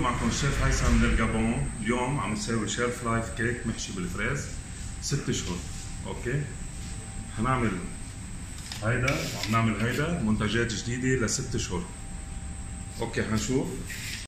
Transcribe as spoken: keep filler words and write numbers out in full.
معكم الشيف هيثم من الجابون. اليوم عم نساوي شيلف لايف كيك محشي بالفريز ست اشهر. اوكي، هنعمل هيدا وعم نعمل هيدا منتجات جديدة لست اشهر. اوكي، هنشوف.